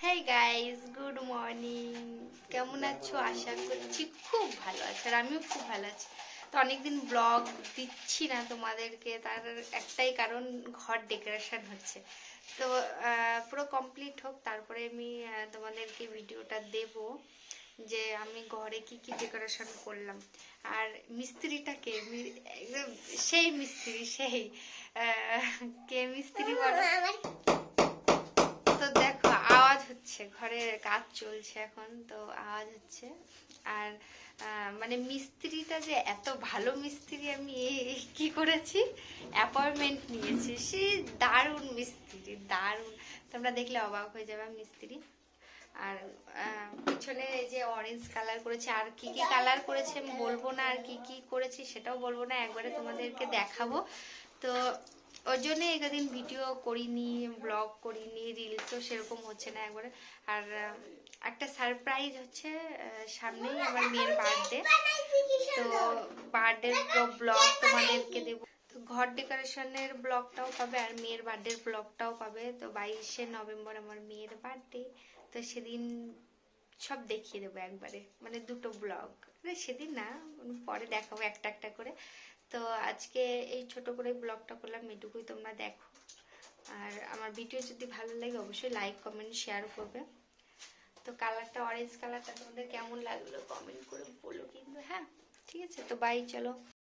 Hi guys, good morning. কেমন আছো? আশা করছি খুব ভালো আছো, আর আমিও খুব ভালো আছি। তো অনেকদিন ব্লগ দিচ্ছি না তোমাদেরকে, তার একটাই কারণ, ঘর ডেকোরেশন হচ্ছে। তো পুরো কমপ্লিট হোক, তারপরে আমি তোমাদেরকে ভিডিওটা দেব যে আমি ঘরে কি কি ডেকোরেশন করলাম। আর মিস্ত্রিটাকে একদম সেই মিস্ত্রি, সেই কে মিস্ত্রি বলো তো? দেখো আওয়াজ হচ্ছে, ঘরে কাজ চলছে এখন, তো আওয়াজ হচ্ছে। আর মানে মিস্ত্রিটা যে এত ভালো মিস্ত্রি, আমি কি করেছি, অ্যাপয়েন্টমেন্ট নিয়েছি। সে দারুণ মিস্ত্রি, দারুণ। তোমরা দেখলে অবাক হয়ে যাবে মিস্ত্রি। আর পিছনে যে অরেঞ্জ কালার করেছে, আর কি কি কালার করেছে আমি বলবো না, আর কি কি করেছি সেটাও বলবো না, একবারে তোমাদেরকে দেখাবো। তো ওই জন্য একদিন ভিডিও করিনি, ব্লগ করিনি, রিলসও সেরকম হচ্ছে না একবারে। আর একটা সারপ্রাইজ হচ্ছে, সামনেই আমার মেয়ের বার্থডে, তো বার্থডে ব্লগ তোমাদেরকে দেবো। তো ঘর ডেকোরেশনের ব্লগটাও পাবে, আর মেয়ের বার্থডের ব্লগটাও পাবে। তো 22শে নভেম্বর আমার মেয়ের বার্থডে, তো সেদিন সব দেখিয়ে দেবো একবারে, মানে দুটো ব্লগ। সেদিন না, পরে দেখাবো একটা একটা করে। তো আজকে এই ছোট করে ব্লগটা করলাম, এটুকুই, তোমরা দেখো। আর আমার ভিডিও যদি ভালো লাগে অবশ্যই লাইক কমেন্ট শেয়ার করবে। তো কালারটা, অরেঞ্জ কালারটা তোমাদের কেমন লাগলো কমেন্ট করে বলো কিন্তু। হ্যাঁ, ঠিক আছে, তো বাই, চলো।